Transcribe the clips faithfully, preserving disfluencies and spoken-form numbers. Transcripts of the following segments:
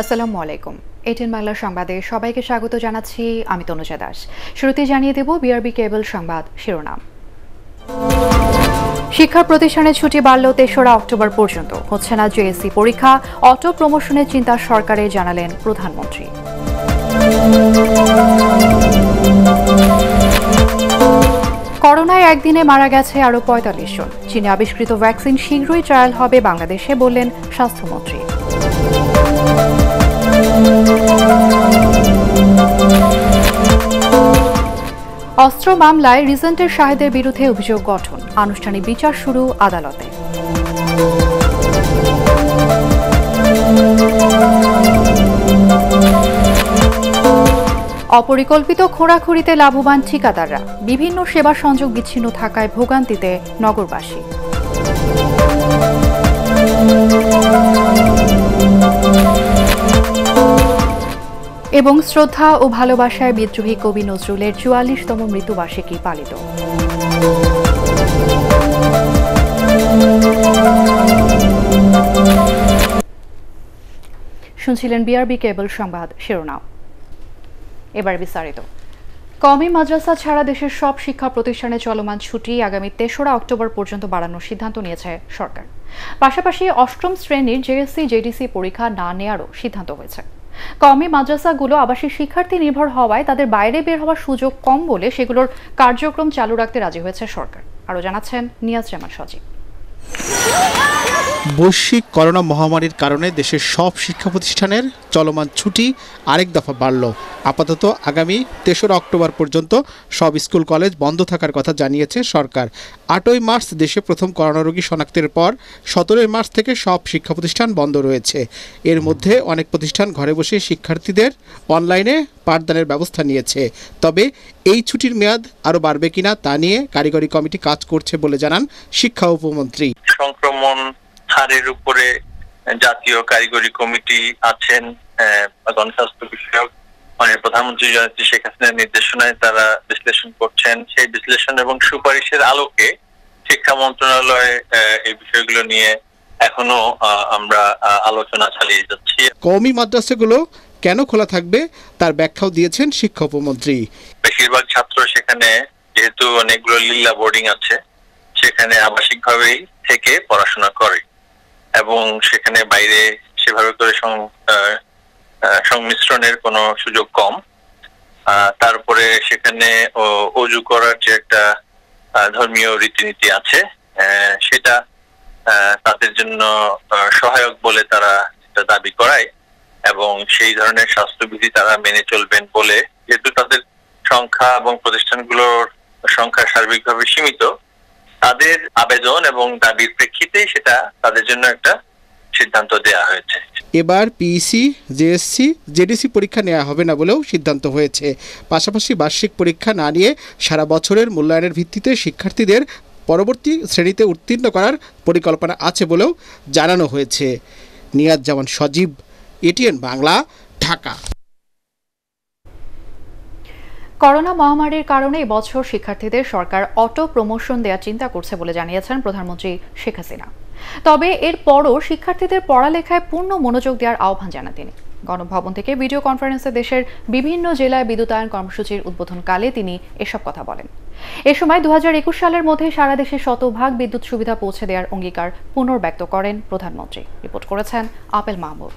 আসসালামু আলাইকুম। এটিএন বাংলা সংবাদে সবাইকে স্বাগত জানাচ্ছি আমি তনুজা দাস। শুরুতেই জানিয়ে দেব বিআরবি কেবল সংবাদ শিরোনাম। শিক্ষা প্রতিষ্ঠানে ছুটি বাড়ল তেসরা অক্টোবর পর্যন্ত। হচ্ছে না জেএসসি পরীক্ষা, অটো প্রমোশনের চিন্তা সরকারে, জানালেন প্রধানমন্ত্রী। করোনায় একদিনে মারা গেছে আরও পঁয়তাল্লিশ জন। চীনে আবিষ্কৃত ভ্যাকসিন শীঘ্রই ট্রায়াল হবে বাংলাদেশে, বললেন স্বাস্থ্যমন্ত্রী। অস্ত্র মামলায় রিজেন্টের শাহেদের বিরুদ্ধে অভিযোগ গঠন, আনুষ্ঠানিক বিচার শুরু আদালতে। অপরিকল্পিত খোঁড়াখুড়িতে লাভবান ঠিকাদাররা, বিভিন্ন সেবা সংযোগ বিচ্ছিন্ন থাকায় ভোগান্তিতে নগরবাসী। এবং শ্রদ্ধা ও ভালোবাসায় বিদ্রোহী কবি নজরুলের চুয়াল্লিশতম মৃত্যুবার্ষিকী পালিত। শুনছিলেন বিআরবি কেবল সংবাদ শিরোনাম। এবার বিস্তারিত। কওমি মাদ্রাসা ছাড়া দেশের সব শিক্ষা প্রতিষ্ঠানে চলমান ছুটি আগামী তেসরা অক্টোবর পর্যন্ত বাড়ানোর সিদ্ধান্ত নিয়েছে সরকার। পাশাপাশি অষ্টম শ্রেণীর জেএসসি জেডিসি পরীক্ষা না নেওয়ারও সিদ্ধান্ত হয়েছে। কওমি মাদ্রাসাগুলো আবাসিক শিক্ষার্থী নির্ভর হওয়ায় তাদের বাইরে বের হওয়ার সুযোগ কম বলে সেগুলোর কার্যক্রম চালু রাখতে রাজি হয়েছে সরকার। আরও জানাচ্ছেন নিয়াজ জামান সজীব। বৈশ্বিক করোনা মহামারীর কারণে দেশের সব শিক্ষা প্রতিষ্ঠানের চলমান ছুটি আরেক দফা বাড়ল। আপাতত আগামী তেসরা অক্টোবর পর্যন্ত সব স্কুল কলেজ বন্ধ থাকার কথা জানিয়েছে সরকার। আটই মার্চ দেশে প্রথম করোনা রোগী শনাক্তের পর সতেরোই মার্চ থেকে সব শিক্ষা প্রতিষ্ঠান বন্ধ রয়েছে। এর মধ্যে অনেক প্রতিষ্ঠান ঘরে বসে শিক্ষার্থীদের অনলাইনে পাঠদানের ব্যবস্থা নিয়েছে। তবে এই ছুটির মেয়াদ আরও বাড়বে কিনা তা নিয়ে কারিগরি কমিটি কাজ করছে বলে জানান শিক্ষা উপমন্ত্রী। সংক্রমণ হারের উপরে জাতীয় কারিগরি কমিটি আছেন, গণস্বাস্থ্য বিষয়ক মানে প্রধানমন্ত্রী শেখ হাসিনার নির্দেশনায় তারা বিশ্লেষণ করছেন। সেই বিশ্লেষণ এবং সুপারিশের আলোকে শিক্ষা মন্ত্রণালয় এই বিষয়গুলো নিয়ে এখনো আমরা আলোচনা চালিয়ে যাচ্ছি। কওমি মাদ্রাসাগুলো কেন খোলা থাকবে তার ব্যাখ্যাও দিয়েছেন শিক্ষা উপমন্ত্রী। বেশিরভাগ ছাত্র সেখানে, যেহেতু অনেকগুলো লিল্লা বোর্ডিং আছে, সেখানে আবাসিকভাবেই থেকে পড়াশোনা করে এবং সেখানে বাইরে সেভাবে করে সংমিশ্রণের কোনো সুযোগ কম। তারপরে সেখানে অজু করার যে একটা ধর্মীয় রীতিনীতি আছে সেটা তাদের জন্য সহায়ক বলে তারা এটা দাবি করায় এবং সেই ধরনের স্বাস্থ্যবিধি তারা মেনে চলবেন বলে, যেহেতু তাদের সংখ্যা এবং প্রতিষ্ঠানগুলোর সংখ্যা সার্বিকভাবে সীমিত, তাদের আবেদন এবং দাবির প্রেক্ষিতে সেটা তাদের জন্য একটা সিদ্ধান্ত দেওয়া হয়েছে। এবার পিইসি, জেএসসি, জেডিসি পরীক্ষা নেওয়া হবে না বলেও সিদ্ধান্ত হয়েছে। পাশাপাশি বার্ষিক পরীক্ষা না নিয়ে সারা বছরের মূল্যায়নের ভিত্তিতে শিক্ষার্থীদের পরবর্তী শ্রেণীতে উত্তীর্ণ করার পরিকল্পনা আছে বলেও জানানো হয়েছে। নিয়াজ জামান সজীব, এটিএন বাংলা, ঢাকা। করোনা মহামারীর কারণে এবছর শিক্ষার্থীদের সরকার অটো প্রমোশন দেওয়ার চিন্তা করছে বলে জানিয়েছেন প্রধানমন্ত্রী শেখ হাসিনা। তবে এর পরও শিক্ষার্থীদের পড়ালেখায় পূর্ণ মনোযোগ দেওয়ার আহ্বান জানান তিনি। গণভবন থেকে ভিডিও কনফারেন্সে দেশের বিভিন্ন জেলায় বিদ্যুতায়ন কর্মসূচির উদ্বোধনকালে তিনি এসব কথা বলেন। এ সময় দু হাজার একুশ সালের মধ্যে সারা দেশে শতভাগ বিদ্যুৎ সুবিধা পৌঁছে দেওয়ার অঙ্গীকার পুনর্ব্যক্ত করেন প্রধানমন্ত্রী। রিপোর্ট করেছেন আপেল মাহমুদ।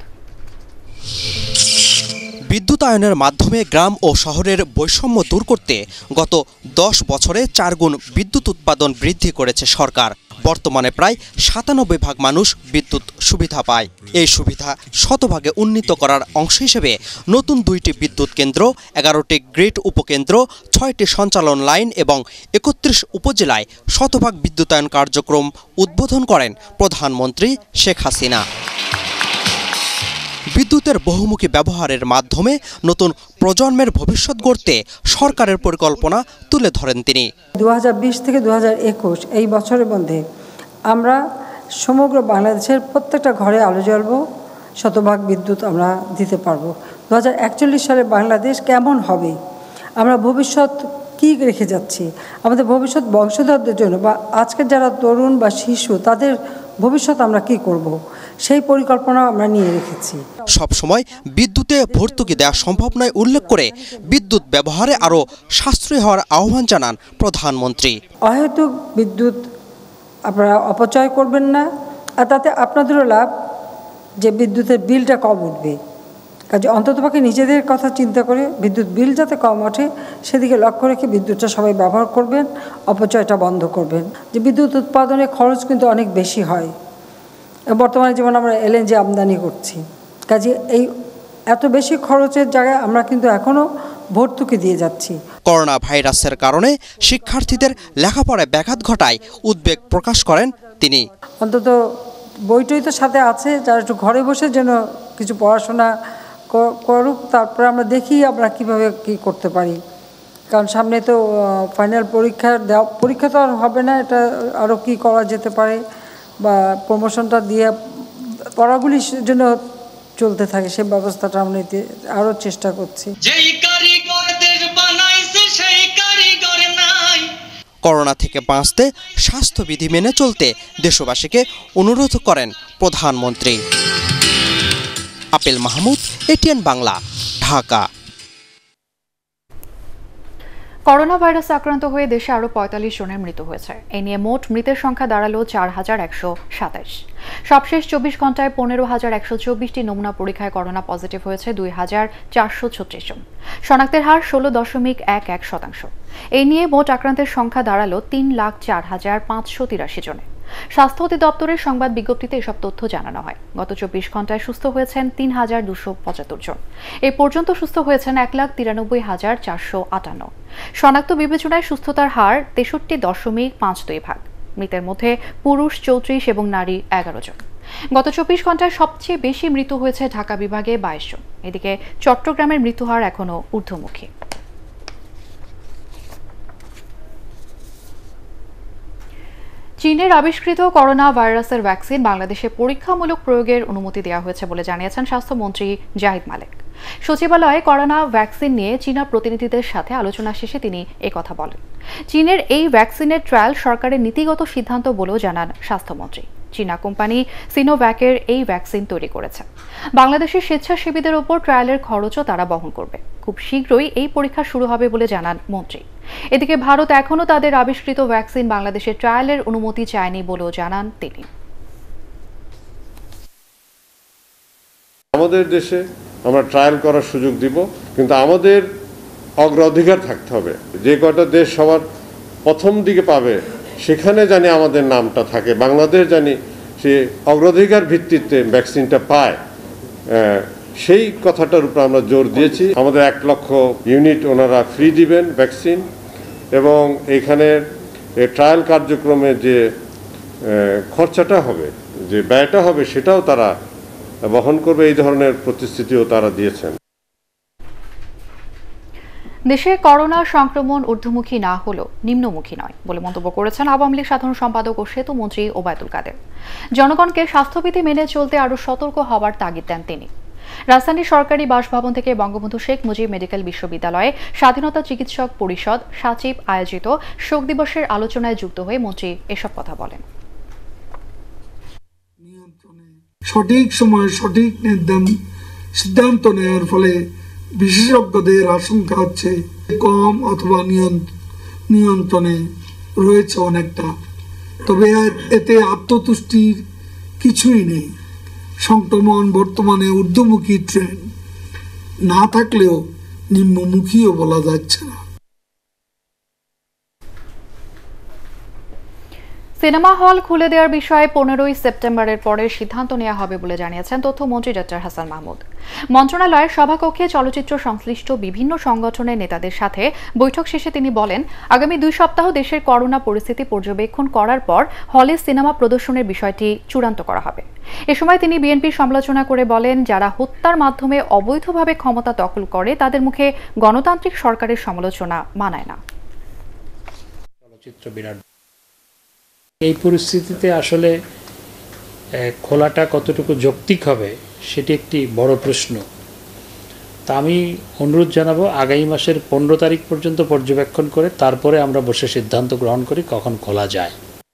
বিদ্যুতায়নের মাধ্যমে গ্রাম ও শহরের বৈষম্য দূর করতে গত দশ বছরে চারগুণ বিদ্যুৎ উৎপাদন বৃদ্ধি করেছে সরকার। বর্তমানে প্রায় সাতানব্বই ভাগ মানুষ বিদ্যুৎ সুবিধা পায়। এই সুবিধা শতভাগে উন্নীত করার অংশ হিসেবে নতুন দুইটি বিদ্যুৎ কেন্দ্র, এগারোটি গ্রিড উপকেন্দ্র, ছয়টি সঞ্চালন লাইন এবং একত্রিশ উপজেলায় শতভাগ বিদ্যুতায়ন কার্যক্রম উদ্বোধন করেন প্রধানমন্ত্রী শেখ হাসিনা। বিদ্যুতের বহুমুখী ব্যবহারের মাধ্যমে নতুন প্রজন্মের ভবিষ্যৎ গড়তে সরকারের পরিকল্পনা তুলে ধরেন তিনি। দু হাজার বিশ থেকে দু হাজার একুশ এই বছরের মধ্যে আমরা সমগ্র বাংলাদেশের প্রত্যেকটা ঘরে আলো জ্বলব, শতভাগ বিদ্যুৎ আমরা দিতে পারবো। দু হাজার একচল্লিশ সালে বাংলাদেশ কেমন হবে, আমরা ভবিষ্যৎ কী রেখে যাচ্ছি আমাদের ভবিষ্যৎ বংশধরদের জন্য, বা আজকের যারা তরুণ বা শিশু তাদের ভবিষ্যৎ আমরা কি করব, সেই পরিকল্পনা আমরা নিয়ে রেখেছি। সবসময় বিদ্যুতে ভর্তুকি দেওয়া সম্ভব নয় উল্লেখ করে বিদ্যুৎ ব্যবহারে আরও সাশ্রয়ী হওয়ার আহ্বান জানান প্রধানমন্ত্রী। অহেতুক বিদ্যুৎ আপনারা অপচয় করবেন না, আর তাতে আপনাদেরও লাভ যে বিদ্যুতের বিলটা কম উঠবে। কাজে অন্ততপক্ষে নিজেদের কথা চিন্তা করে বিদ্যুৎ বিল যাতে কম ওঠে সেদিকে লক্ষ্য রেখে বিদ্যুৎটা সবাই ব্যবহার করবেন, অপচয়টা বন্ধ করবেন। যে বিদ্যুৎ উৎপাদনে খরচ কিন্তু অনেক বেশি হয়, বর্তমানে যেমন আমরা এলএনজি আমদানি করছি, কাজে এই এত বেশি খরচের জায়গায় আমরা কিন্তু এখনও ভর্তুকি দিয়ে যাচ্ছি। করোনা ভাইরাসের কারণে শিক্ষার্থীদের লেখাপড়ায় ব্যাঘাত ঘটায় উদ্বেগ প্রকাশ করেন তিনি। অন্তত বইটই তো সাথে আছে, যারা একটু ঘরে বসে যেন কিছু পড়াশোনা করুক, তারপরে আমরা দেখি আমরা কিভাবে কি করতে পারি। কারণ সামনে তো ফাইনাল পরীক্ষা দেওয়া, পরীক্ষা তো আর হবে না, এটা আরও কি করা যেতে পারে, বা প্রমোশনটা দিয়ে পড়াগুলির জন্য চলতে থাকে সেই ব্যবস্থাটা আমরা নিতে আরও চেষ্টা করছি। করোনা থেকে বাঁচতে স্বাস্থ্যবিধি মেনে চলতে দেশবাসীকে অনুরোধ করেন প্রধানমন্ত্রী। আপেল মাহমুদ, এটিএন বাংলা, ঢাকা। করোনা ভাইরাসে আক্রান্ত হয়ে দেশে আরও পঁয়তাল্লিশ জনের মৃত্যু হয়েছে। এ নিয়ে মোট মৃতের সংখ্যা দাঁড়ালো চার হাজার একশো সাতাশ। সবশেষ চব্বিশ ঘন্টায় পনেরো হাজার একশো চব্বিশটি নমুনা পরীক্ষায় করোনা পজিটিভ হয়েছে দুই হাজার চারশো ছত্রিশ জন। শনাক্তের হার ষোলো দশমিক এক এক শতাংশ। এই নিয়ে মোট আক্রান্তের সংখ্যা দাঁড়ালো তিন লাখ চার হাজার পাঁচশো তিরাশি জনে। স্বাস্থ্য অধিদপ্তরের সংবাদ বিজ্ঞপ্তিতে এসব তথ্য জানানো হয়। গত চব্বিশ ঘন্টায় সুস্থ হয়েছেন তিন হাজার দুশো পঁচাত্তর জন। এ পর্যন্ত সুস্থ হয়েছেন এক লাখ তিরানব্বই হাজার চারশো আটান্ন। শনাক্ত বিবেচনায় সুস্থতার হার তেষট্টি দশমিক পাঁচ দুই ভাগ। মৃতের মধ্যে পুরুষ চৌত্রিশ এবং নারী এগারো জন। গত চব্বিশ ঘন্টায় সবচেয়ে বেশি মৃত্যু হয়েছে ঢাকা বিভাগে বাইশ জন। এদিকে চট্টগ্রামের মৃত্যুহার এখনও ঊর্ধ্বমুখী। চীনের আবিষ্কৃত করোনা ভাইরাসের ভ্যাকসিন বাংলাদেশে পরীক্ষামূলক প্রয়োগের অনুমতি দেওয়া হয়েছে বলে জানিয়েছেন স্বাস্থ্যমন্ত্রী জাহিদ মালেক। সচিবালয়ে করোনা ভ্যাকসিন নিয়ে চীনা প্রতিনিধিদের সাথে আলোচনা শেষে তিনি একথা বলেন। চীনের এই ভ্যাকসিনের ট্রায়াল সরকারের নীতিগত সিদ্ধান্ত বলেও জানান স্বাস্থ্যমন্ত্রী। চীনা কোম্পানি সিনোভ্যাকের এই ভ্যাকসিন তৈরি করেছে। বাংলাদেশের স্বেচ্ছাসেবীদের ওপর ট্রায়ালের খরচও তারা বহন করবে। খুব শীঘ্রই এই পরীক্ষা শুরু হবে বলে জানান মন্ত্রী। এদিকে ভারত এখনও তাদের আবিষ্কৃত ভ্যাকসিন বাংলাদেশের ট্রায়ালের অনুমতি চায়নি বলেও জানান তিনি। আমাদের দেশে আমরা ট্রায়াল করার সুযোগ দিব, কিন্তু আমাদের অগ্রাধিকার থাকতে হবে। যে কটা দেশ সবার প্রথম দিকে পাবে সেখানে জানি আমাদের নামটা থাকে, বাংলাদেশ জানি সে অগ্রাধিকার ভিত্তিতে ভ্যাকসিনটা পায়, সেই কথাটার উপর আমরা জোর দিয়েছি। আমাদের এক লক্ষ ইউনিট ওনারা ফ্রি দিবেন ভ্যাকসিন, এবং এখানে ট্রায়াল কার্যক্রমে যে খরচাটা হবে, যে ব্যয়টা হবে, সেটাও তারা বহন করবে। এই ধরনের প্রতিশ্রুতিও তারা দিয়েছেন। দেশে করোনা সংক্রমণ ঊর্ধ্বমুখী না হলেও নিম্নমুখী নয় বলে মন্তব্য করেছেন আওয়ামী লীগ সাধারণ সম্পাদক ও সেতু মন্ত্রী ওবায়দুল কাদের। জনগণকে স্বাস্থ্যবিধি মেনে চলতে আরও সতর্ক হওয়ার তাগিদ দেন তিনি। রাজধানীর সরকারি বাসভবন থেকে বঙ্গবন্ধু শেখ মুজিব মেডিকেল বিশ্ববিদ্যালয়ে স্বাধীনতা চিকিৎসক পরিষদ সাচিব আয়োজিত শোক দিবসের আলোচনায় যুক্ত হয়ে মন্ত্রী এসব কথা বলেন। সঠিক সময়ে সঠিক সিদ্ধান্ত নেওয়ার ফলে বিশেষজ্ঞদের আশঙ্কা হচ্ছে কম অথবা নিয়ন্ত্রণে রয়েছে অনেকটা, তবে এতে আত্মতুষ্টির কিছুই নেই। সংক্রমণ বর্তমানে ঊর্ধ্বমুখী ট্রেন্ড, না থাকলেও নিম্নমুখীও বলা যাচ্ছে না। সিনেমা হল খুলে দেওয়ার বিষয়ে পনেরোই সেপ্টেম্বরের পরে সিদ্ধান্ত নেওয়া হবে বলে জানিয়েছেন তথ্যমন্ত্রী ডক্টর হাসান মাহমুদ। মন্ত্রণালয়ের সভাকক্ষে চলচ্চিত্র সংশ্লিষ্ট বিভিন্ন সংগঠনের নেতাদের সাথে বৈঠক শেষে তিনি বলেন, আগামী দুই সপ্তাহ দেশের করোনা পরিস্থিতি পর্যবেক্ষণ করার পর হলে সিনেমা প্রদর্শনের বিষয়টি চূড়ান্ত করা হবে। এ সময় তিনি বিএনপির সমালোচনা করে বলেন, যারা হত্যার মাধ্যমে অবৈধভাবে ক্ষমতা দখল করে তাদের মুখে গণতান্ত্রিক সরকারের সমালোচনা মানায় না। চলচ্চিত্র বিরাট এই পরিস্থিতিতে আসলে খোলাটা কতটুকু যৌক্তিক হবে সেটি একটি বড় প্রশ্ন। তা আমি অনুরোধ জানাবো আগামী মাসের পনেরো তারিখ পর্যন্ত পর্যবেক্ষণ করে তারপরে আমরা বসে সিদ্ধান্ত গ্রহণ করি কখন খোলা যায়।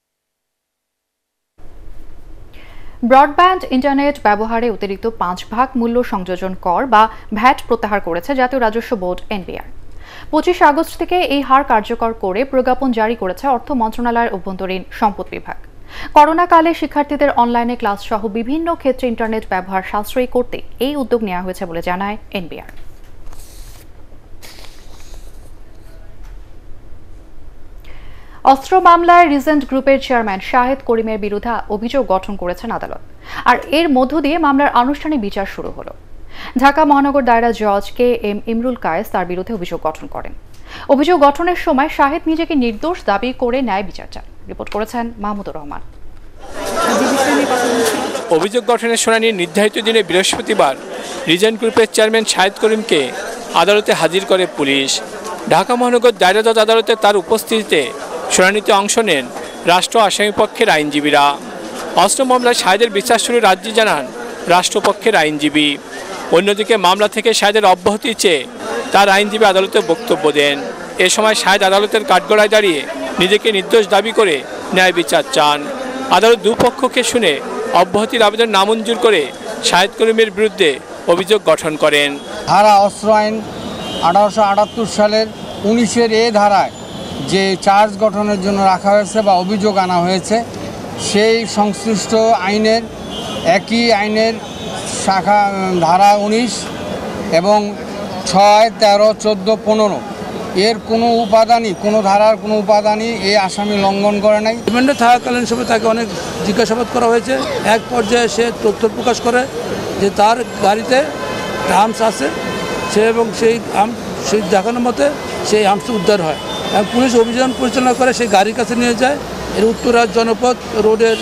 ব্রডব্যান্ড ইন্টারনেট ব্যবহারে অতিরিক্ত পাঁচ ভাগ মূল্য সংযোজন কর বা ভ্যাট প্রত্যাহার করেছে জাতীয় রাজস্ব বোর্ড এনবিআর। পঁচিশ আগস্ট থেকে এই হার কার্যকর করে প্রজ্ঞাপন জারি করেছে অর্থ মন্ত্রণালয়ের অভ্যন্তরীণ সম্পদ বিভাগ। করোনাকালে শিক্ষার্থীদের অনলাইনে ক্লাস সহ বিভিন্ন ক্ষেত্রে ইন্টারনেট ব্যবহার সাশ্রয়ী করতে এই উদ্যোগ নেওয়া হয়েছে বলে জানায় এনবিআর। অস্ত্র মামলায় রিজেন্ট গ্রুপের চেয়ারম্যান শাহেদ করিমের বিরুদ্ধে অভিযোগ গঠন করেছেন আদালত, আর এর মধ্য দিয়ে মামলার আনুষ্ঠানিক বিচার শুরু হলো। ঢাকা মহানগর দায়রা জজ কে এম ইমরুল কায়েস তার বিরুদ্ধে অভিযোগ গঠন করেন। অভিযোগ গঠনের সময় শাহেদ নিজেকে নির্দোষ দাবি করে ন্যায় বিচার চান। রিপোর্ট করেছেন মাহমুদুর রহমান। অভিযোগ গঠনের শুনানি নির্ধারিত দিনে বৃহস্পতিবার রিজেন্ট গ্রুপের চেয়ারম্যান শাহেদ করিমকে আদালতে হাজির করে পুলিশ। ঢাকা মহানগর দায়রা জজ আদালতে তার উপস্থিতিতে শুনানিতে অংশ নেন রাষ্ট্র আসামিপক্ষের আইনজীবীরা। অস্ত্র মামলায় শাহেদের বিচার শুরু রাজ্যে জানান রাষ্ট্রপক্ষের আইনজীবী। অন্যদিকে মামলা থেকে শাহেদের অব্যাহতি চেয়ে তার আইনজীবী আদালতে বক্তব্য দেন। এ সময় শাহেদ আদালতের কাঠগড়ায় দাঁড়িয়ে নিজেকে নির্দোষ দাবি করে ন্যায় বিচার চান। আদালত দুপক্ষকে শুনে অব্যাহতির আবেদন নামঞ্জুর করে শাহেদ করিমের বিরুদ্ধে অভিযোগ গঠন করেন। ধারা অস্ত্র আইন আঠারোশো আটাত্তর সালের উনিশের এ ধারায় যে চার্জ গঠনের জন্য রাখা হয়েছে বা অভিযোগ আনা হয়েছে, সেই সংশ্লিষ্ট আইনের একই আইনের শাখা ধারা উনিশ এবং ছয় তেরো চোদ্দো পনেরো এর কোনো উপাদানই কোনো ধারার কোনো উপাদানই এই আসামি লঙ্ঘন করে নাই। রিমান্ডে থাকাকালীন সময় তাকে অনেক জিজ্ঞাসাবাদ করা হয়েছে। এক পর্যায়ে সে তথ্য প্রকাশ করে যে তার গাড়িতে আর্মস আছে, সে এবং সেই আর্মস সেই দেখানোর মতে সেই আর্মস উদ্ধার হয় এবং পুলিশ অভিযান পরিচালনা করে সেই গাড়ির কাছে নিয়ে যায়। এর উত্তরা জনপথ রোডের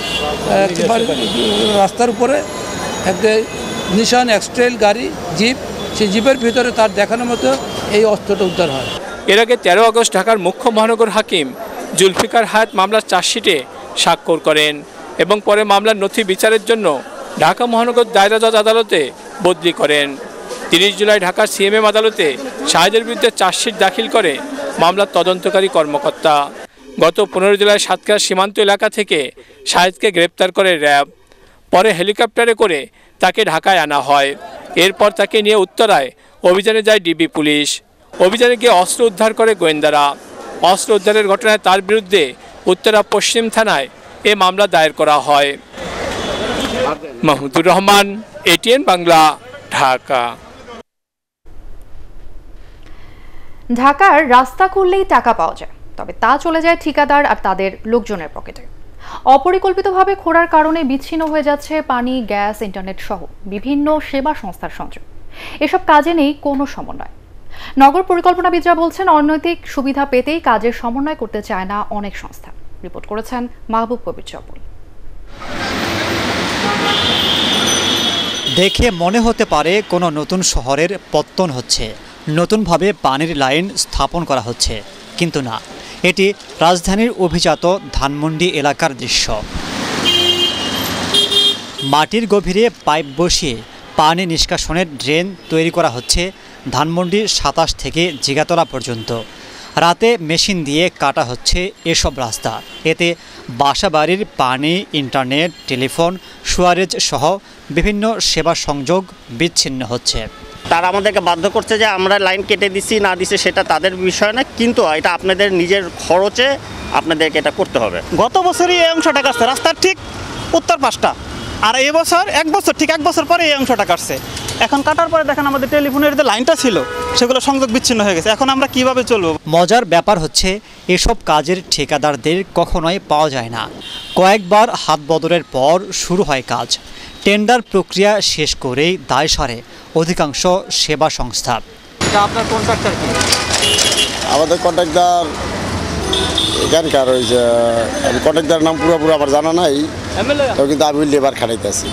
রাস্তার উপরে একটা নিশান এক্সট্রেল গাড়ি জিপ, সেই জিপের ভিতরে তার দেখানোর মতো এই অস্ত্রটা উদ্ধার হয়। এর আগে তেরো আগস্ট ঢাকার মুখ্য মহানগর হাকিম জুলফিকার হায়াত মামলার চার্জশিটে স্বাক্ষর করেন এবং পরে মামলার নথি বিচারের জন্য ঢাকা মহানগর দায়রা জজ আদালতে বদলি করেন। তিরিশ জুলাই ঢাকার সিএমএম আদালতে শাহেদের বিরুদ্ধে চার্জশিট দাখিল করে মামলার তদন্তকারী কর্মকর্তা। গত পনেরো জুলাই সাতক্ষীরা সীমান্ত এলাকা থেকে শাহেদকে গ্রেপ্তার করে র্যাব। পরে হেলিকপ্টারে করে তাকে ঢাকায় আনা হয়। এরপর তাকে নিয়ে উত্তরায় অভিযানে যায় ডিবি পুলিশ। অভিযানে গিয়ে অস্ত্র উদ্ধার করে গোয়েন্দারা। অস্ত্র উদ্ধারের ঘটনায় তার বিরুদ্ধে উত্তরা পশ্চিম থানায় এ মামলা দায়ের করা হয়। মাহমুদুর রহমান, এটিএন বাংলা, ঢাকা। ঢাকার রাস্তা খুললেই টাকা পাওয়া যায়, তবে তা চলে যায় ঠিকাদার আর তাদের লোকজনের পকেটে। অপরিকল্পিতভাবে খোঁড়ার কারণে বিচ্ছিন্ন হয়ে যাচ্ছে পানি, গ্যাস, ইন্টারনেট সহ বিভিন্ন সেবা সংস্থার সংযোগ। এসব কাজে নেই কোনো সমন্বয়। নগর পরিকল্পনাবিদরা বলছেন অনৈতিক সুবিধা পেতেই কাজের সমন্বয় করতে চায় না অনেক সংস্থা। রিপোর্ট করেছেন মাহবুব কবির চপল। দেখে মনে হতে পারে কোনো নতুন শহরের পত্তন হচ্ছে, নতুনভাবে পানির লাইন স্থাপন করা হচ্ছে, কিন্তু না, এটি রাজধানীর অভিজাত ধানমন্ডি এলাকার দৃশ্য। মাটির গভীরে পাইপ বসিয়ে পানি নিষ্কাশনের ড্রেন তৈরি করা হচ্ছে ধানমন্ডি সাতাশ থেকে জিগাতলা পর্যন্ত। রাতে মেশিন দিয়ে কাটা হচ্ছে এসব রাস্তা। এতে বাসাবাড়ির পানি, ইন্টারনেট, টেলিফোন, সুয়ারেজ সহ বিভিন্ন সেবা সংযোগ বিচ্ছিন্ন হচ্ছে। তারা আমাদেরকে বাধ্য করছে যে আমরা লাইন কেটে দিচ্ছি না দিচ্ছি সেটা তাদের বিষয় না, কিন্তু এটা আপনাদের নিজের খরচে আপনাদেরকে এটা করতে হবে। গত বছরই এই অংশটা কাটছে রাস্তার ঠিক উত্তর পাশটা, আর এই বছর এক বছর ঠিক এক বছর পরে এই অংশটা কাটছে। এখন কাটার পরে দেখেন আমাদের টেলিফোনের যে লাইনটা ছিল সেগুলো সংযোগ বিচ্ছিন্ন হয়ে গেছে। এখন আমরা কিভাবে চলবো? মজার ব্যাপার হচ্ছে এসব কাজের ঠিকাদারদের কখনোই পাওয়া যায় না। কয়েকবার হাত বদলের পর শুরু হয় কাজ। টেন্ডার প্রক্রিয়া শেষ করেই দায় সারে অধিকাংশ সেবা সংস্থা। আপনার কন্ট্রাক্টর কি? আমাদের কন্ট্রাক্টর এখানকার ওই যে আমি কন্ট্রাক্টরের নাম পুরোপুরি আমার জানা নাই, কিন্তু আমি লেবার খাটাইতেছি।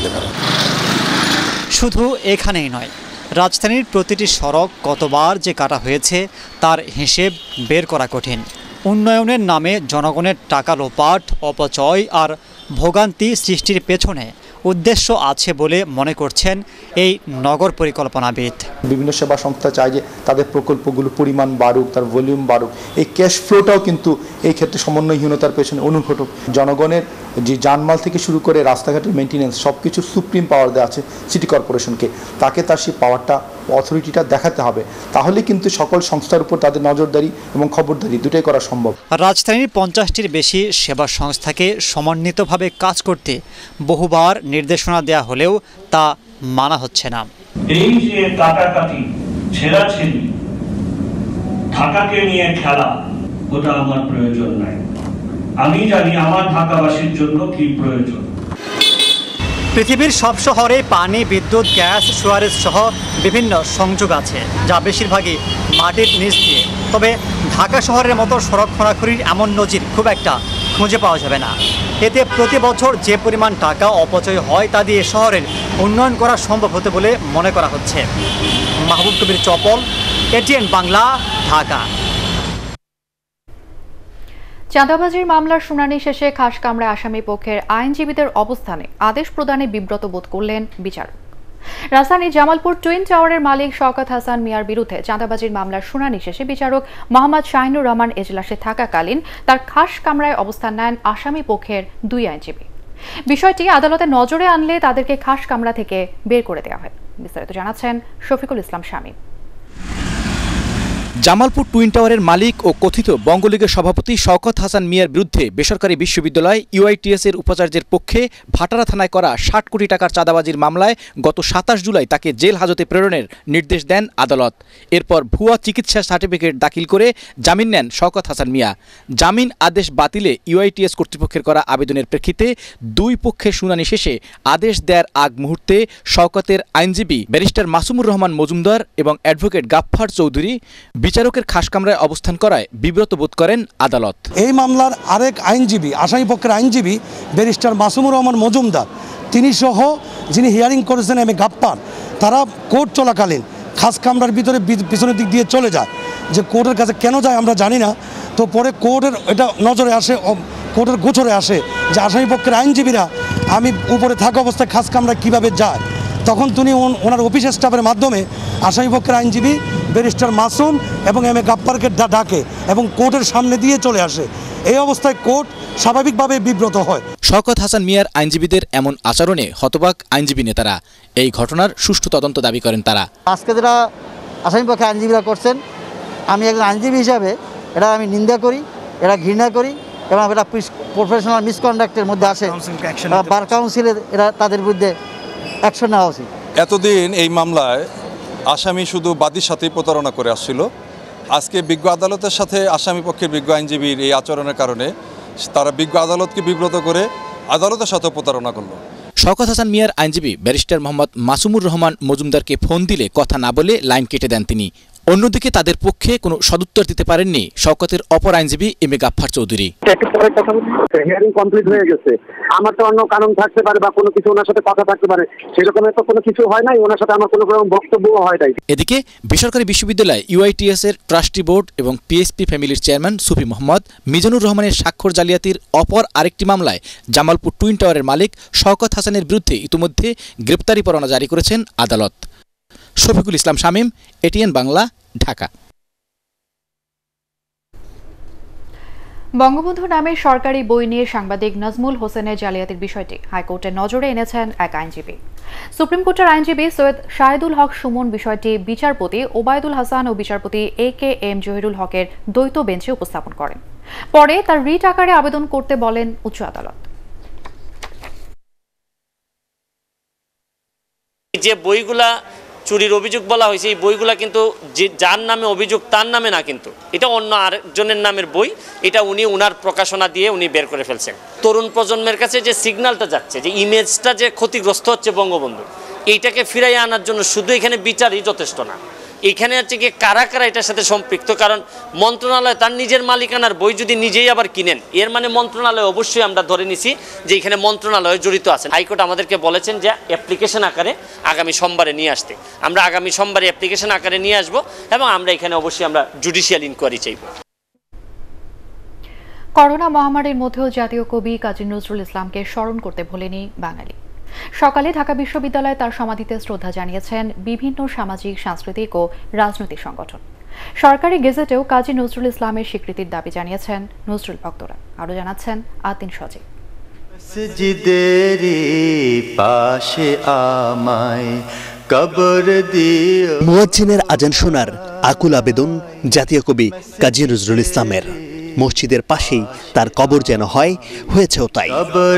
শুধু এখানেই নয়, রাজধানীর প্রতিটি সড়ক কতবার যে কাটা হয়েছে তার হিসেব বের করা কঠিন। উন্নয়নের নামে জনগণের টাকা লোপাট, অপচয় আর ভোগান্তি সৃষ্টির পেছনে উদ্দেশ্য আছে বলে মনে করছেন এই নগর পরিকল্পনাবিদ। বিভিন্ন সেবা সংস্থা চায় যে তাদের প্রকল্পগুলো পরিমাণ বাড়ুক, তার ভলিউম বাড়ুক, এই ক্যাশ ফ্লোটাও কিন্তু এই ক্ষেত্রে সমন্বয়হীনতার পেছনে অনুঘটক। জনগণের যে জানমাল থেকে শুরু করে রাস্তাঘাটের মেনটেন্যান্স সব কিছু সুপ্রিম পাওয়ার দেওয়া আছে সিটি কর্পোরেশনকে, তাকে তার সেই পাওয়ারটা অথরিটিটা দেখাতে হবে, তাহলে কিন্তু সকল সংস্থার উপর তাদের নজরদারি এবং খবরদারি দুটাই করা সম্ভব। রাজধানীর পঞ্চাশটির বেশি সেবা সংস্থাকে সমন্বিতভাবে কাজ করতে বহুবার নির্দেশনা দেয়া হলেও তা মানা হচ্ছে না। এই যে কাটাকাটি, ছেঁড়াছেড়ি, ঢাকাকে নিয়ে খেলা, ওটা আমার প্রয়োজন নাই। আমি জানি আমার ঢাকাবাসীর জন্য কি প্রয়োজন। পৃথিবীর সব শহরে পানি, বিদ্যুৎ, গ্যাস, সুয়ারেজ সহ বিভিন্ন সংযোগ আছে, যা বেশিরভাগই মাটির নিচ দিয়ে। তবে ঢাকা শহরের মতো সড়ক খোঁড়াখুড়ির এমন নজির খুব একটা খুঁজে পাওয়া যাবে না। এতে প্রতি বছর যে পরিমাণ টাকা অপচয় হয় তা দিয়ে শহরের উন্নয়ন করা সম্ভব হতে বলে মনে করা হচ্ছে। মাহবুব কবির চপল, এটিএন বাংলা, ঢাকা। চাঁদাবাজির মামলার শুনানি শেষে খাসকামরায় আসামি পক্ষের আইনজীবীদের অবস্থানে আদেশ প্রদানে বিব্রত বোধ করলেন বিচারক। রাজধানীর জামালপুর টুইন টাওয়ারের মালিক শওকত হাসান মিয়ার বিরুদ্ধে চাঁদাবাজির মামলার শুনানি শেষে বিচারক মোহাম্মদ শাহিনুর রহমান এজলাসে থাকাকালীন তার খাস কামরায় অবস্থান নেন আসামি পক্ষের দুই আইনজীবী। বিষয়টি আদালতে নজরে আনলে তাদেরকে খাস কামরা থেকে বের করে দেওয়া হয়। বিস্তারিত জানাচ্ছেন শফিকুল ইসলাম শামীম। জামালপুর টুইন টাওয়ারের মালিক ও কথিত বঙ্গলীগের সভাপতি শওকত হাসান মিয়ার বিরুদ্ধে বেসরকারি বিশ্ববিদ্যালয় ইউআইটিএস এর উপাচার্যের পক্ষে ভাটারা থানায় করা ষাট কোটি টাকার চাঁদাবাজির মামলায় গত সাতাশ জুলাই তাকে জেল হাজতে প্রেরণের নির্দেশ দেন আদালত। এরপর ভুয়া চিকিৎসা সার্টিফিকেট দাখিল করে জামিন নেন শওকত হাসান মিয়া। জামিন আদেশ বাতিলে ইউআইটিএস কর্তৃপক্ষের করা আবেদনের প্রেক্ষিতে দুই পক্ষের শুনানি শেষে আদেশ দেওয়ার আগ মুহূর্তে শওকতের আইনজীবী ব্যারিস্টার মাসুমুর রহমান মজুমদার এবং অ্যাডভোকেট গাফফার চৌধুরী বিচারকের খাস কামরায় অবস্থান করায় বিব্রত বোধ করেন আদালত। এই মামলার আরেক আইনজীবী, আসামি পক্ষের আইনজীবী ব্যারিস্টার মাসুমুর রহমান মজুমদার, তিনি সহ যিনি হিয়ারিং করেছেন এম এ গাপ্পার, তারা কোর্ট চলাকালীন খাস কামরার ভিতরে পিছনের দিক দিয়ে চলে যায়। যে কোর্টের কাছে কেন যায় আমরা জানি না। তো পরে কোর্টের এটা নজরে আসে, কোর্টের গোচরে আসে যে আসামি পক্ষের আইনজীবীরা আমি উপরে থাকা অবস্থায় খাস কামরায় কীভাবে যায়। তখন তিনি ওনার অফিস স্টাফের মাধ্যমে আসামি পক্ষের আইনজীবী ব্যারিস্টার মাসুম এবং এম এ গাপ্পারকে ডাকে এবং কোর্টের সামনে দিয়ে চলে আসে। এই অবস্থায় কোর্ট স্বাভাবিকভাবে বিব্রত হয়। শওকত হাসান মিয়ার আইনজীবীদের এমন আচরণে হতবাক আইনজীবী নেতারা। এই ঘটনার সুষ্ঠু তদন্ত দাবি করেন তারা। আজকে যারা আসামি পক্ষে আইনজীবীরা করছেন, আমি একজন আইনজীবী হিসাবে এটা আমি নিন্দা করি, এটা ঘৃণা করি এবং এটা প্রফেশনাল মিসকন্ডাক্টের মধ্যে আসে। বার কাউন্সিলের এরা তাদের বিরুদ্ধে অ্যাকশন নেওয়া উচিত। এতদিন এই মামলায় আসামি শুধু বাদীর সাথেই প্রতারণা করে আসছিল। আজকে বিজ্ঞ আদালতের সাথে আসামি পক্ষের বিজ্ঞ আইনজীবীর এই আচরণের কারণে তারা বিজ্ঞ আদালতকে বিব্রত করে আদালতের সাথে প্রতারণা করলো। শওকত হাসান মিয়ার আইনজীবী ব্যারিস্টার মোহাম্মদ মাসুমুর রহমান মজুমদারকে ফোন দিলে কথা না বলে লাইন কেটে দেন তিনি। অন্যদিকে তাদের পক্ষে কোনো সদুত্তর দিতে পারেননি শওকতের অপর আইনজীবী M A Gaffar Chowdhury. Hearing complete হয়ে গেছে, আমার তো অন্য কারণ থাকতে পারে বা কোনো কিছু ওনার সাথে কথা থাকতে পারে, সেরকম তো কোনো কিছু হয় নাই, ওনার সাথে আমার কোনো রকম বক্তব্যও হয় নাই। এদিকে বেসরকারি বিশ্ববিদ্যালয় ইউআইটিএস এর ট্রাস্টি বোর্ড এবং পিএসপি ফ্যামিলির চেয়ারম্যান সুফি মোহাম্মদ মিজানুর রহমানের স্বাক্ষর জালিয়াতির অপর আরেকটি মামলায় জামালপুর টুইন টাওয়ারের মালিক শওকত হাসানের বিরুদ্ধে ইতিমধ্যে গ্রেপ্তারি পরোয়ানা জারি করেছেন আদালত। শফিকুল ইসলাম শামীম, এটিএন বাংলা, ঢাকা। বঙ্গবন্ধু নামে সরকারি বই নিয়ে সাংবাদিক নাজমুল হোসেনের জালিয়াতির বিষয়টি হাইকোর্টের নজরে এনেছেন এক আইনজীবী। সুপ্রিম কোর্টের আইনজীবী সৈয়দ শাহেদুল হক সুমন বিষয়টি বিচারপতি ওবায়দুল হাসান ও বিচারপতি এ কে এম জহিরুল হকের দ্বৈত বেঞ্চে উপস্থাপন করেন। পরে তার রিট আকারে আবেদন করতে বলেন উচ্চ আদালত। যে বইগুলা চুরির অভিযোগ বলা হয়েছে, এই বইগুলা কিন্তু যে যার নামে অভিযোগ তার নামে না, কিন্তু এটা অন্য আরেকজনের নামের বই। এটা উনি উনার প্রকাশনা দিয়ে উনি বের করে ফেলছেন। তরুণ প্রজন্মের কাছে যে সিগন্যালটা যাচ্ছে, যে ইমেজটা যে ক্ষতিগ্রস্ত হচ্ছে বঙ্গবন্ধু, এইটাকে ফিরাইয়া আনার জন্য শুধু এখানে বিচারই যথেষ্ট না, এখানে হচ্ছে গিয়ে কারা কারা এটার সাথে সম্পৃক্ত। কারণ মন্ত্রণালয় তার নিজের মালিকানার বই যদি নিজেই আবার কিনেন, এর মানে মন্ত্রণালয় অবশ্যই আমরা ধরে নিছি যে এখানে মন্ত্রণালয় জড়িত আছেন। হাইকোর্ট আমাদেরকে বলেছেন যে অ্যাপ্লিকেশন আকারে আগামী সোমবারে নিয়ে আসতে। আমরা আগামী সোমবারে অ্যাপ্লিকেশন আকারে নিয়ে আসব এবং আমরা এখানে অবশ্যই আমরা জুডিশিয়াল ইনকোয়ারি চাইব। করোনা মহামারীর মধ্যেও জাতীয় কবি কাজী নজরুল ইসলামকে স্মরণ করতে ভোলেনি বাঙালি। সকালে ঢাকা বিশ্ববিদ্যালয়ে তার সমাধিতে শ্রদ্ধা জানিয়েছেন বিভিন্ন সামাজিক, সাংস্কৃতিক ও রাজনৈতিক সংগঠন। সরকারি গেজেটেও কাজী নজরুল ইসলামের স্বীকৃতির দাবি জানিয়েছেন নজরুল ভক্তরা। আরও জানাচ্ছেন আতিন সজীব। মুয়াজ্জিনের আজান শোনার আকুল আবেদন জাতীয় কবি কাজী নজরুল ইসলামের। মসজিদের পাশেই তার কবর যেন হয়, হয়েছেও তাই।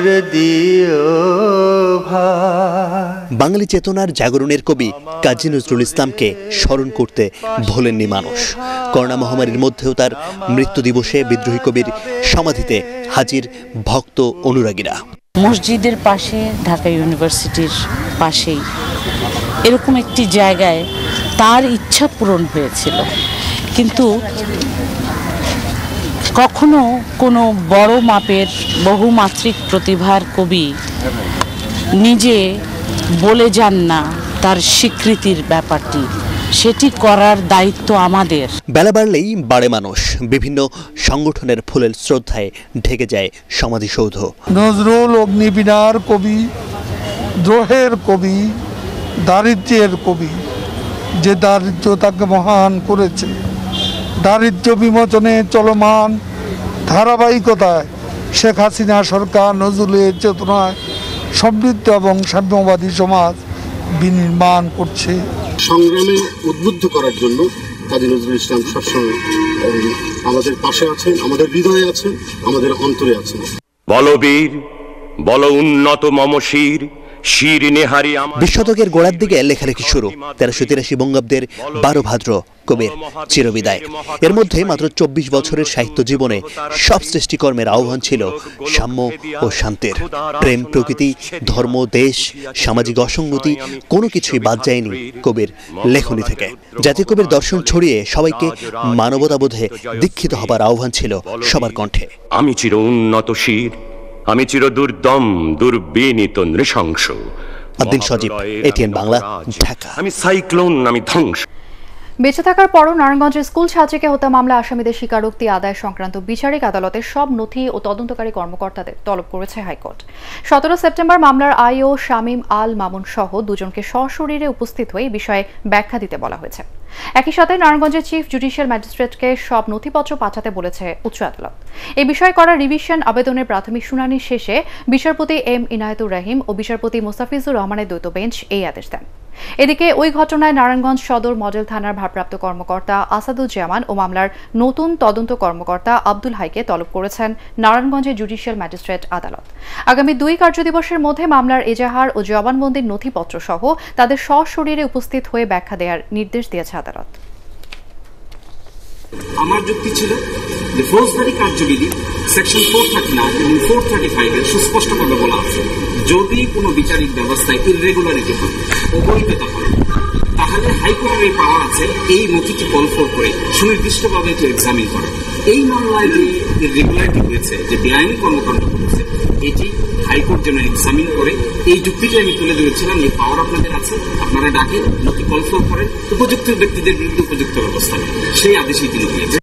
বাঙালি চেতনার জাগরণের কবি কাজী নজরুল ইসলামকে স্মরণ করতে ভোলেননি মানুষ। করোনা মহামারীর মধ্যেও তার মৃত্যু দিবসে বিদ্রোহী কবির সমাধিতে হাজির ভক্ত অনুরাগীরা। মসজিদের পাশে, ঢাকা ইউনিভার্সিটির পাশেই এরকম একটি জায়গায় তার ইচ্ছা পূরণ হয়েছিল, কিন্তু কখনো কোনো বড় মাপের বহুমাত্রিক প্রতিভার কবি নিজে বলে যান না তার স্বীকৃতির ব্যাপারটি, সেটি করার দায়িত্ব আমাদের। বেলা বাড়লেই বাড়ে মানুষ, বিভিন্ন সংগঠনের ফুলের শ্রদ্ধায় ঢেকে যায় সমাধিসৌধ। নজরুল অগ্নিবীণার কবি, দ্রোহের কবি, দারিদ্র্যের কবি, যে দারিদ্র্য তাকে মহান করেছে। দারিদ্র্য বিমোচনে চলমান ধারাবাহিকতায় শেখ হাসিনা সরকার নজরুলের চেতনায় সমৃদ্ধ এবং সাম্যবাদী সমাজ বিনির্মাণ করছে। সংগ্রামে উদ্বুদ্ধ করার জন্য কাজী নজরুল ইসলাম সবসময় আমাদের পাশে আছেন, আমাদের হৃদয়ে আছেন, আমাদের অন্তরে আছেন। বলবীর, বল উন্নত মমশির, বিশ শতকের গোড়ার দিকে লেখালেখি শুরু। তেরোশো তিরাশি বঙ্গাব্দের বারো ভাদ্র কবির চিরবিদায়। এর মধ্যে মাত্র চব্বিশ বছরের সাহিত্য জীবনে সব সৃষ্টিকর্মের আহ্বান ছিল সাম্য ও শান্তির। প্রেম, প্রকৃতি, ধর্ম, দেশ, সামাজিক অসঙ্গতি কোনো কিছুই বাদ যায়নি কবির লেখনী থেকে। জাতীয় কবির দর্শন ছড়িয়ে সবাইকে মানবতাবোধে দীক্ষিত হবার আহ্বান ছিল সবার কণ্ঠে। আমি চির উন্নতশীর, আমি চির দুর্দম দুর্বিনীত নৃশংস। আতিন সজীব, এটিএন বাংলা, ঢাকা। আমি সাইক্লোন, আমি ধ্বংস। বেঁচে থাকার পরও নারায়ণগঞ্জের স্কুল ছাত্রীকে হত্যা মামলা আসামিদের স্বীকারোক্তি আদায় সংক্রান্ত বিচারিক আদালতের সব নথি ও তদন্তকারী কর্মকর্তাদের তলব করেছে হাইকোর্ট। সতেরো সেপ্টেম্বর মামলার আইও শামীম আল মামুন সহ দুজনকে সশরীরে উপস্থিত হয়ে এই বিষয়ে ব্যাখ্যা দিতে বলা হয়েছে। একই সাথে নারায়ণগঞ্জের চিফ জুডিশিয়াল ম্যাজিস্ট্রেটকে সব নথিপত্র পাঠাতে বলেছে উচ্চ আদালত। এই বিষয়ে করা রিভিশন আবেদনের প্রাথমিক শুনানি শেষে বিচারপতি এম ইনায়েতুর রহিম ও বিচারপতি মোস্তাফিজুর রহমানের দ্বৈত বেঞ্চ এই আদেশ দেন। এদিকে ওই ঘটনায় নারায়ণগঞ্জ সদর মডেল থানার ভারপ্রাপ্ত কর্মকর্তা আসাদুজ্জামান ও মামলার নতুন তদন্ত কর্মকর্তা আব্দুল হাইকে তলব করেছেন নারায়ণগঞ্জের জুডিশিয়াল ম্যাজিস্ট্রেট আদালত। আগামী দুই কার্যদিবসের মধ্যে মামলার এজাহার ও জবানবন্দির নথিপত্র সহ তাদের সশরীরে উপস্থিত হয়ে ব্যাখ্যা দেওয়ার নির্দেশ দিয়েছে আদালত। আমার যুক্তি ছিল যে ফৌজদারি কার্যবিধি সেকশন ফোর থার্টি নাইন এবং ফোর থার্টি ফাইভ এর সুস্পষ্টভাবে বলা আছে, যদি কোনো বিচারিক ব্যবস্থায় ইররেগুলারিটি হয়, অবৈধতা হয়, তাহলে হাইকোর্টের এই পাওয়ার আছে এই নথিটি কলফোর করে সুনির্দিষ্টভাবে একটু এক্সামিন করে। এই মামলায় যে ইররেগুলারিটি হয়েছে, যে বেআইনি কর্মকাণ্ড হয়েছে, এটি হাইকোর্ট যেন এক্সামিন করে। এই যুক্তিটি আমি তুলে ধরেছিলাম, এই পাওয়ার আপনাদের আছে, আপনারা ডাকেন, নথি কলফোর করেন, উপযুক্ত ব্যক্তিদের বিরুদ্ধে উপযুক্ত ব্যবস্থা নেন, সেই আদেশই তিনি দিয়েছেন।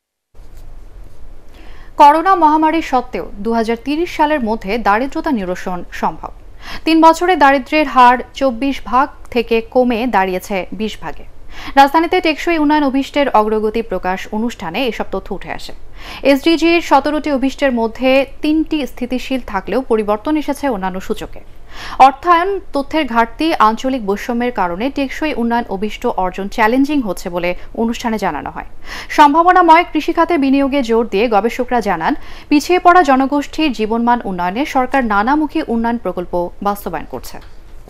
করোনা মহামারী সত্ত্বেও দু হাজার তিরিশ সালের মধ্যে দারিদ্রতা নিরসন সম্ভব। তিন বছরে দারিদ্র্যের হার চব্বিশ ভাগ থেকে কমে দাঁড়িয়েছে বিশ ভাগে। রাজধানীতে টেকসই উন্নয়ন অভিষ্টের অগ্রগতি প্রকাশ অনুষ্ঠানে এসব তথ্য উঠে আসে। এসডিজির সতেরোটি অভিষ্টের মধ্যে তিনটি স্থিতিশীল থাকলেও পরিবর্তন এসেছে অন্যান্য সূচকে। অর্থায়ন, তথ্যের ঘাটতি, আঞ্চলিক বৈষম্যের কারণে টেকসই উন্নয়ন অভিষ্ট অর্জন চ্যালেঞ্জিং হচ্ছে বলে অনুষ্ঠানে জানানো হয়। সম্ভাবনাময় কৃষিখাতে বিনিয়োগে জোর দিয়ে গবেষকরা জানান, পিছিয়ে পড়া জনগোষ্ঠীর জীবনমান উন্নয়নে সরকার নানামুখী উন্নয়ন প্রকল্প বাস্তবায়ন করছে।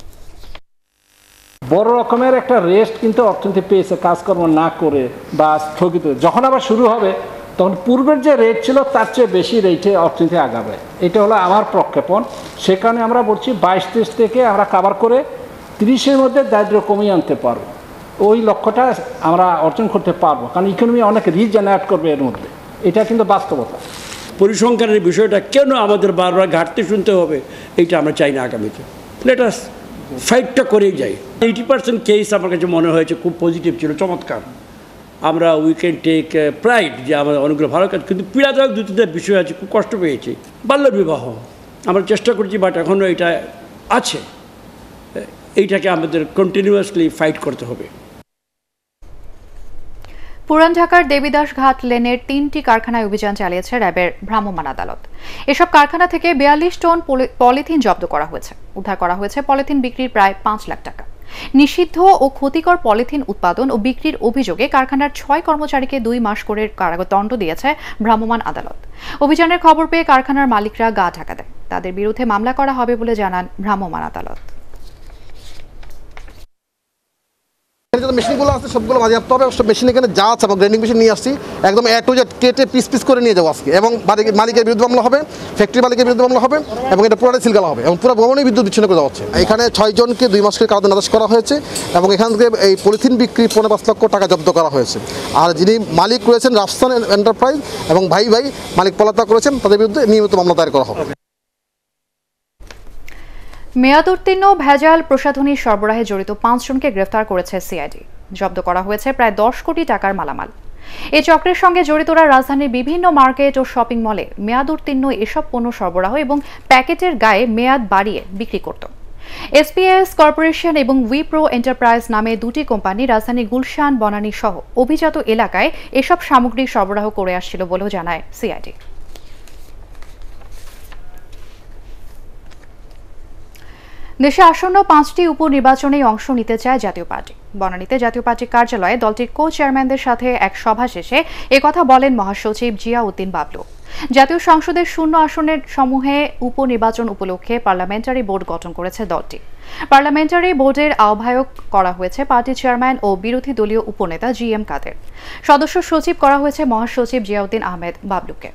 বড় রকমের একটা রেস্ট কিন্তু অর্থনীতি পেয়েছে কাজকর্ম না করে বা স্থগিত। যখন আবার শুরু হবে তখন পূর্বের যে রেট ছিল তার চেয়ে বেশি রেটে অর্থনীতি আগাবে, এটা হলো আমার প্রক্ষেপণ। সে কারণে আমরা বলছি বাইশ তেইশ থেকে আমরা কাভার করে তিরিশের মধ্যে দারিদ্র্য কমিয়ে আনতে পারবো। ওই লক্ষ্যটা আমরা অর্জন করতে পারবো, কারণ ইকোনমি অনেক রিজেনারেট করবে এর মধ্যে, এটা কিন্তু বাস্তবতা। পরিসংখ্যানের বিষয়টা কেন আমাদের বারবার ঘাটতি শুনতে হবে, এইটা আমরা চাই না আগামীতে। লেটাস ফাইটটা করেই যাই। এইটি পার্সেন্ট কেস আমার কাছে মনে হয়েছে খুব পজিটিভ ছিল, চমৎকার। আমরা উই ক্যান টেক প্রাইড যে আমাদের অনেকগুলো ভালো কাজ, কিন্তু পীড়াদায়ক দু তিনটা বিষয় আছে, খুব কষ্ট পেয়েছি। বাল্য বিবাহ আমরা চেষ্টা করছি, বাট এখনও এটা আছে, এইটাকে আমাদের কন্টিনিউয়াসলি ফাইট করতে হবে। পুরান ঢাকার দেবীদাস ঘাট লেনের তিনটি কারখানায় অভিযান চালিয়েছে র্যাবের ভ্রাম্যমাণ আদালত। এসব কারখানা থেকে বিয়াল্লিশ টন পলিথিন জব্দ করা হয়েছে। উদ্ধার করা হয়েছে পলিথিন বিক্রির প্রায় পাঁচ লাখ টাকা। নিষিদ্ধ ও ক্ষতিকর পলিথিন উৎপাদন ও বিক্রির অভিযোগে কারখানার ছয় কর্মচারীকে দুই মাস করে কারাদণ্ড দিয়েছে ভ্রাম্যমাণ আদালত। অভিযানের খবর পেয়ে কারখানার মালিকরা গা ঢাকা দেয়। তাদের বিরুদ্ধে মামলা করা হবে বলে জানান ভ্রাম্যমাণ আদালত। মেশিনগুলো আছে সবগুলো বাজেয়াপ্ত হবে। মেশিন এখানে যা আছে গ্রাইন্ডিং মেশিন নিয়ে আসছি, একদম এ টু জেড কেটে পিস পিস করে নিয়ে যাবো আজকে, এবং মালিকের বিরুদ্ধে মামলা হবে, ফ্যাক্টরি মালিকের বিরুদ্ধে মামলা হবে, এবং এটা পুরোটাই সিলগালা হবে, এবং পুরো ভবনেই বিদ্যুৎ বিচ্ছিন্ন করে দেওয়া হচ্ছে। এখানে ছয় জনকে দুই মাস করে কারাদণ্ড আদেশ করা হয়েছে, এবং এখান থেকে এই পলিথিন বিক্রি পনেরো পাঁচ লক্ষ টাকা জব্দ করা হয়েছে। আর যিনি মালিক রয়েছেন রাফসান এন্টারপ্রাইজ এবং ভাই ভাই মালিক পলাতক করেছেন, তাদের বিরুদ্ধে নিয়মিত মামলা দায়ের করা হবে। মেয়াদ উত্তীর্ণ ভেজাল প্রসাধনী সরবরাহে জড়িত পাঁচজনকে গ্রেফতার করেছে সিআইডি। জব্দ করা হয়েছে প্রায় দশ কোটি টাকার মালামাল। এই চক্রের সঙ্গে জড়িতরা রাজধানীর বিভিন্ন মার্কেট ও শপিং মলে মেয়াদ উত্তীর্ণ এসব পণ্য সরবরাহ এবং প্যাকেটের গায়ে মেয়াদ বাড়িয়ে বিক্রি করত। এসপিএস কর্পোরেশন এবং উইপ্রো এন্টারপ্রাইজ নামে দুটি কোম্পানি রাজধানীর গুলশান, বনানী সহ অভিজাত এলাকায় এসব সামগ্রী সরবরাহ করে আসছিল বলেও জানায় সিআইডি। দেশে আসন্ন পাঁচটি উপনির্বাচনে অংশ নিতে চায় জাতীয় পার্টি। বনানীতে জাতীয় পার্টির কার্যালয়ে দলটির কো চেয়ারম্যানদের সাথে এক সভা শেষে একথা বলেন মহাসচিব জিয়াউদ্দিন বাবলু। জাতীয় সংসদের শূন্য আসনের সমূহে উপনির্বাচন উপলক্ষে পার্লামেন্টারি বোর্ড গঠন করেছে দলটি। পার্লামেন্টারি বোর্ডের আহ্বায়ক করা হয়েছে পার্টি চেয়ারম্যান ও বিরোধী দলীয় উপনেতা জি এম কাদের। সদস্য সচিব করা হয়েছে মহাসচিব জিয়াউদ্দিন আহমেদ বাবলুকে।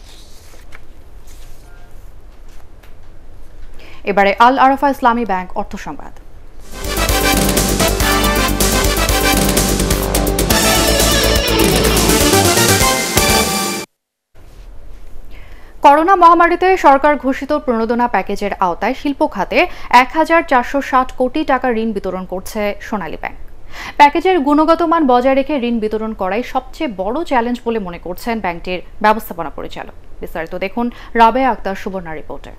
এবারে আল আরাফা ইসলামী ব্যাংক অর্থ সংবাদ। করোনা মহামারীতে সরকার ঘোষিত প্রণোদনা প্যাকেজের আওতায় শিল্প খাতে এক হাজার চারশো ষাট কোটি টাকা ঋণ বিতরণ করছে সোনালী ব্যাংক। প্যাকেজের গুণগত মান বজায় রেখে ঋণ বিতরণ করাই সবচেয়ে বড় চ্যালেঞ্জ বলে মনে করছেন ব্যাংকটির ব্যবস্থাপনা পরিচালক। বিস্তারিত দেখুন রাবেয়া আক্তার সুবর্ণা রিপোর্টে।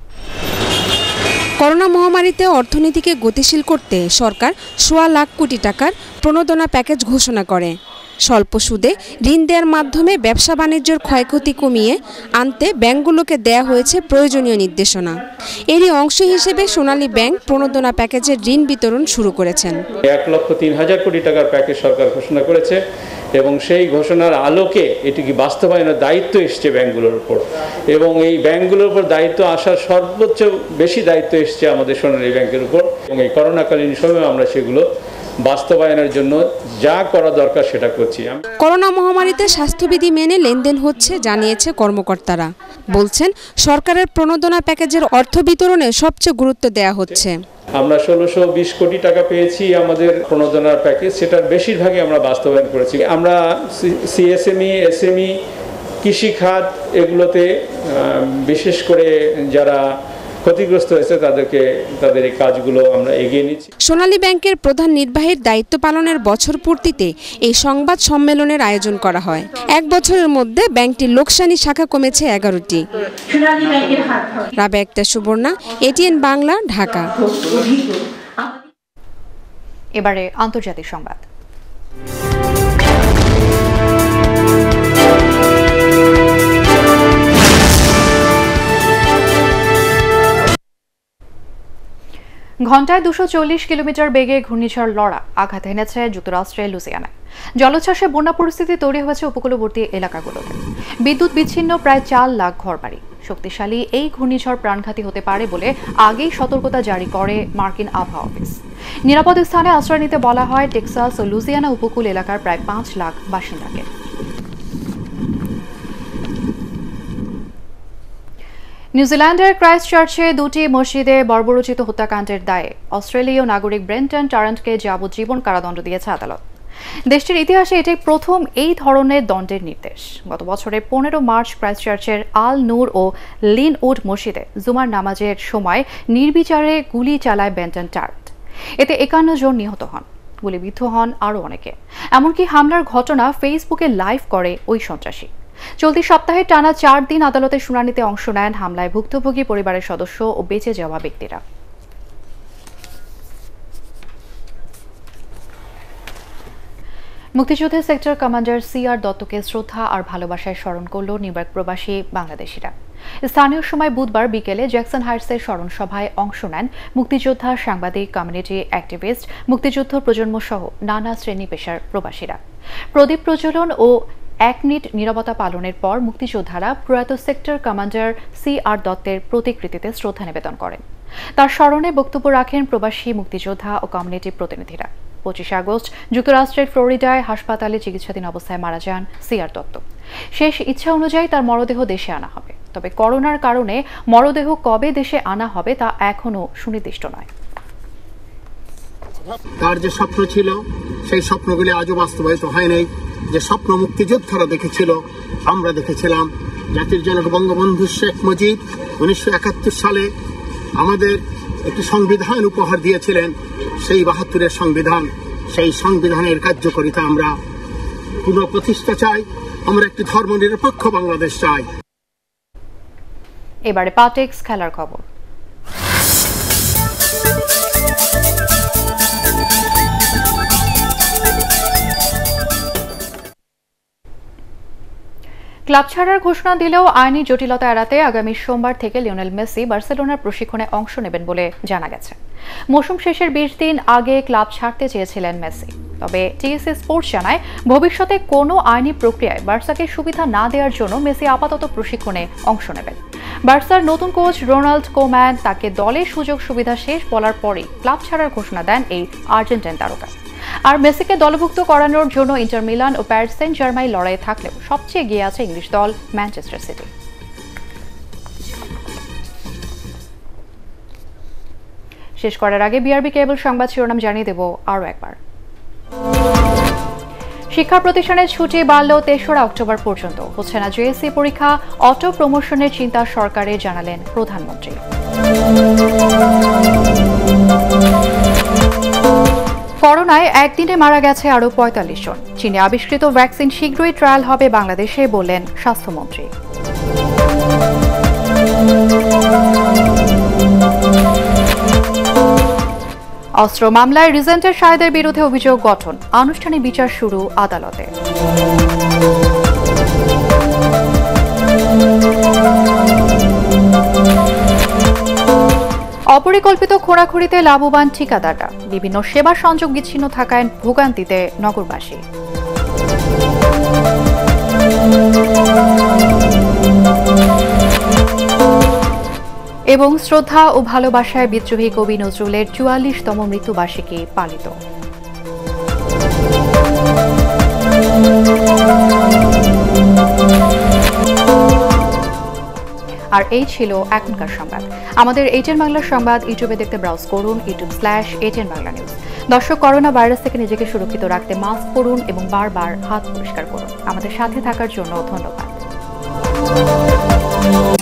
করোনা মহামারীতে অর্থনীতিকে গতিশীল করতে সরকার সোয়া লাখ কোটি টাকার প্রণোদনা প্যাকেজ ঘোষণা করে। স্বল্প সুদে ঋণ দেওয়ার মাধ্যমে ব্যবসা বাণিজ্যের ক্ষয়ক্ষতি কমিয়ে আনতে ব্যাংকগুলোকে দেয়া হয়েছে প্রয়োজনীয় নির্দেশনা। এরই অংশ হিসেবে সোনালী ব্যাংক প্রণোদনা প্যাকেজের ঋণ বিতরণ শুরু করেছেন। এক লক্ষ তিন হাজার কোটি টাকার প্যাকেজ সরকার ঘোষণা করেছে, এবং সেই ঘোষণার আলোকে এটি কি বাস্তবায়নের দায়িত্ব এসছে ব্যাংকগুলোর উপর, এবং এই ব্যাংকগুলোর উপর দায়িত্ব আসার সর্বোচ্চ বেশি দায়িত্ব এসছে আমাদের সোনালী ব্যাংকের উপর, এবং এই করোনাকালীন সময়ে আমরা সেগুলো বাস্তবায়নের জন্য যা করা দরকার সেটা করছি। করোনা মহামারীতে স্বাস্থ্যবিধি মেনে লেনদেন হচ্ছে জানিয়েছে কর্মকর্তারা। বলছেন সরকারের প্রণোদনা প্যাকেজের অর্থ বিতরণে সবচেয়ে গুরুত্ব দেওয়া হচ্ছে। আমরা ষোলোশো বিশ কোটি টাকা পেয়েছি আমাদের প্রণোদনার প্যাকেজ, সেটার বেশিরভাগই আমরা বাস্তবায়ন করেছি। আমরা সিএসএমই, এসএমই, কৃষিখাত এগুলোতে বিশেষ করে যারা ক্ষতিগ্রস্ত হয়েছে তাদেরকে তাদের এই কাজগুলো আমরা এগিয়ে নিচ্ছি। সোনালী ব্যাংকের প্রধান নির্বাহীর দায়িত্ব পালনের বছর পূর্তিতে এই সংবাদ সম্মেলনের আয়োজন করা হয়। এক বছরের মধ্যে ব্যাংকটির লোকসানি শাখা কমেছে এগারোটি। রাবেয়া আক্তার সুবর্ণা, এটিএন বাংলা, ঢাকা। এবারে আন্তর্জাতিক সংবাদ। ঘন্টায় দুশো চল্লিশ কিলোমিটার বেগে ঘূর্ণিঝড় লরা আঘাত এনেছে যুক্তরাষ্ট্রের লুইজিয়ানায়। জলোচ্ছ্বাসে বন্যা পরিস্থিতি তৈরি হয়েছে উপকূলবর্তী এলাকাগুলোতে। বিদ্যুৎ বিচ্ছিন্ন প্রায় চার লাখ ঘরবাড়ি। শক্তিশালী এই ঘূর্ণিঝড় প্রাণঘাতী হতে পারে বলে আগেই সতর্কতা জারি করে মার্কিন আবহাওয়া অফিস। নিরাপদ স্থানে আশ্রয় নিতে বলা হয় টেক্সাস ও লুইজিয়ানা উপকূল এলাকার প্রায় পাঁচ লাখ বাসিন্দাকে। নিউজিল্যান্ডের ক্রাইস্টচার্চে দুটি মসজিদে বর্বরোচিত হত্যাকাণ্ডের দায়ে অস্ট্রেলীয় নাগরিক ব্রেন্টন টারেন্টকে যাবজ্জীবন কারাদণ্ড দিয়েছে আদালত। দেশটির ইতিহাসে এটি প্রথম এই ধরনের দণ্ডের নির্দেশ। গত বছরের পনেরো মার্চ ক্রাইস্টচার্চের আল নূর ও লিনউড মসজিদে জুমার নামাজের সময় নির্বিচারে গুলি চালায় ব্রেন্টন টারেন্ট। এতে একান্ন জন নিহত হন, গুলিবিদ্ধ হন আরও অনেকে। এমনকি হামলার ঘটনা ফেসবুকে লাইভ করে ওই সন্ত্রাসী। চলতি সপ্তাহে টানা চার দিন আদালতের শুনানিতে অংশ নেন হামলায় ভুক্তভোগী পরিবারের সদস্য ও বেঁচে যাওয়া ব্যক্তিরা। মুক্তিযুদ্ধের সেক্টর কমান্ডার সি আর দত্তকে শ্রদ্ধা আর ভালোবাসায় স্মরণ করল নিউইয়র্ক প্রবাসী বাংলাদেশিরা। স্থানীয় সময় বুধবার বিকেলে জ্যাকসন হাইটসের স্মরণ সভায় অংশ নেন মুক্তিযোদ্ধা, সাংবাদিক, কমিউনিটি অ্যাক্টিভিস্ট, মুক্তিযুদ্ধ প্রজন্ম সহ নানা শ্রেণী পেশার প্রবাসীরা। প্রদীপ প্রজ্বলন ও এক মিনিট নীরবতা পালনের পর মুক্তিযোদ্ধারা প্রয়াত সেক্টর কমান্ডার সি আর দত্তের প্রতিকৃতিতে শ্রদ্ধা নিবেদন করেন। তার স্মরণে বক্তব্য রাখেন প্রবাসী মুক্তিযোদ্ধা ও কমিউনিটি প্রতিনিধিরা। পঁচিশে আগস্ট যুক্তরাষ্ট্রের ফ্লোরিডায় হাসপাতালে চিকিৎসাধীন অবস্থায় মারা যান সি আর দত্ত। শেষ ইচ্ছা অনুযায়ী তার মরদেহ দেশে আনা হবে, তবে করোনার কারণে মরদেহ কবে দেশে আনা হবে তা এখনো সুনির্দিষ্ট নয়। তার যে স্বপ্ন ছিল সেই স্বপ্নগুলি আজও বাস্তবায়িত হয় নাই। যে স্বপ্ন মুক্তিযোদ্ধারা দেখেছিল, আমরা দেখেছিলাম। জাতির জনক বঙ্গবন্ধু শেখ মুজিব উনিশশো একাত্তর সালে আমাদের একটি সংবিধান উপহার দিয়েছিলেন। সেই বাহাত্তরের সংবিধান, সেই সংবিধানের কার্যকারিতা আমরা পুনঃপ্রতিষ্ঠা চাই। আমরা একটি ধর্মনিরপেক্ষ বাংলাদেশ চাই। এবারে পাটেক্স খেলার খবর। ক্লাব ছাড়ার ঘোষণা দিলেও আইনি জটিলতা এড়াতে আগামী সোমবার থেকে লিওনেল মেসি বার্সেলোনার প্রশিক্ষণে অংশ নেবেন বলে জানা গেছে। মৌসুম শেষের বিশ দিন আগে ক্লাব ছাড়তে চেয়েছিলেন মেসি, তবে টিএসসি স্পোর্টস জানায় ভবিষ্যতে কোনো আইনি প্রক্রিয়ায় বার্সাকে সুবিধা না দেওয়ার জন্য মেসি আপাতত প্রশিক্ষণে অংশ নেবেন। বার্সার নতুন কোচ রোনাল্ড কোম্যান তাকে দলের সুযোগ সুবিধা শেষ বলার পরেই ক্লাব ছাড়ার ঘোষণা দেন এই আর্জেন্টাইন তারকা। আর মেসিকে দলভুক্ত করানোর জন্য ইন্টার মিলান ও প্যারিস সেন্ট জার্মাই লড়াইয়ে থাকলেও সবচেয়ে এগিয়ে আছে ইংলিশ দল ম্যানচেস্টার সিটি। শেষ করার আগে বিআরবি কেবল সংবাদ শিরোনাম জানিয়ে দেব আরও একবার। শিক্ষা প্রতিষ্ঠানের ছুটি বাড়ল তেসরা অক্টোবর পর্যন্ত। হচ্ছে না জেএসসি পরীক্ষা, অটো প্রমোশনের চিন্তা সরকারে, জানালেন প্রধানমন্ত্রী। করোনায় একদিনে মারা গেছে আরও পঁয়তাল্লিশ জন। চীনে আবিষ্কৃত ভ্যাকসিন শীঘ্রই ট্রায়াল হবে বাংলাদেশে, বললেন স্বাস্থ্যমন্ত্রী। অস্ত্র মামলায় রিজেন্টের শাহেদের বিরুদ্ধে অভিযোগ গঠন, আনুষ্ঠানিক বিচার শুরু আদালতে। অপরিকল্পিত খোঁড়াখুড়িতে লাভবান ঠিকাদাররা, বিভিন্ন সেবা সংযোগ বিচ্ছিন্ন থাকায় ভোগান্তিতে নগরবাসী। এবং শ্রদ্ধা ও ভালোবাসায় বিদ্রোহী কবি নজরুলের চুয়াল্লিশতম মৃত্যুবার্ষিকী পালিত। আর এই ছিল এখনকার সংবাদ। আমাদের এইচএন বাংলা সংবাদ ইউটিউবে দেখতে ব্রাউজ করুন YouTube slash HN Bangla news. দর্শক, করোনা ভাইরাস থেকে নিজেকে সুরক্ষিত রাখতে মাস্ক পরুন এবং বারবার হাত পরিষ্কার করুন। আমাদের সাথে থাকার জন্য ধন্যবাদ।